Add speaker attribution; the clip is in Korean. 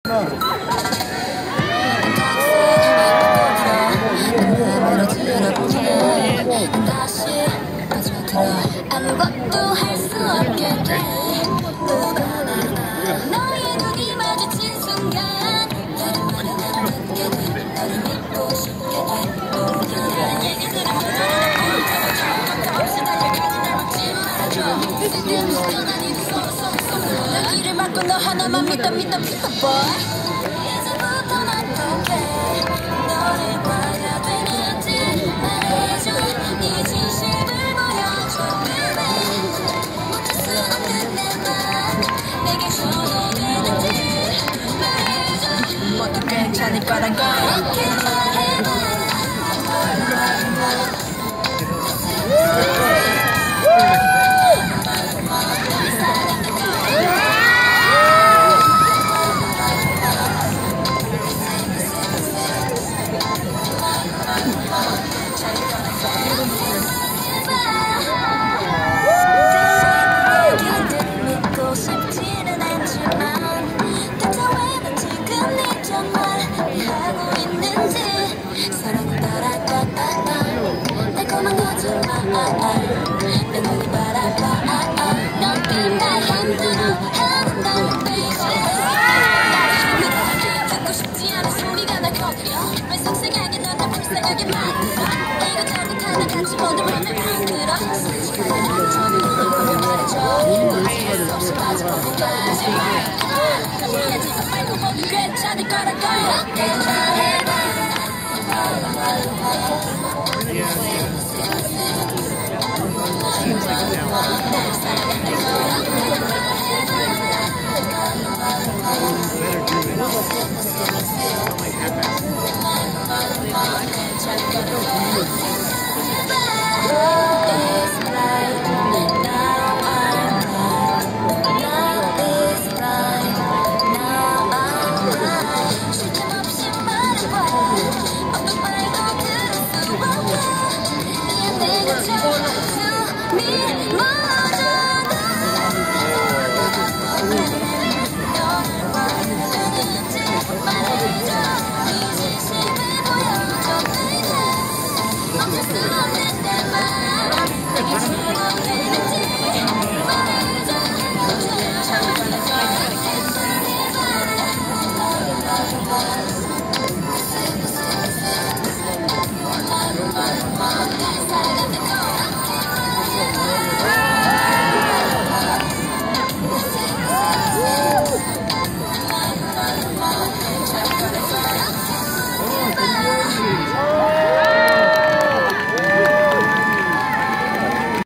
Speaker 1: 아무것도 할 수 없게 돼. 너의 눈이 마주친 순간 나를 듣게 돼. 너를 믿고 싶게 돼. 모든 얘기들은 없이 달려가지 날 막지 말아줘. 쓸데없이 떠나니 너 길을 막고 너 하나만 믿어 boy. 이제부터 난 어떡해. 너를 봐야 되는지 말해줘. 네 진심을 보여줘. 멈출 수 없는 내 맘 내게 줘도 되는지 말해줘. 모두 괜찮을 거란 걸 이렇게 말해봐. 믿고 싶지는 않지만 대체 왜 난 지금 네 정말 하고 있는지. 사랑은 따라따따따 달콤한 거짓말 내 눈이 바라봐. 넌 때문에 힘들어한다는 baby. 듣고 싶지 않은 소리가 날 거들여. 왜 속상하게 넌 날 불쌍하게 만들어. 이것저것 하나 같이 모두 맘에 안 들어. 시간을 좀 말해줘. 없이 빠져보고 가지 마. 미안해서 말고 모두 괜찮을 거라고 이렇게 말해봐.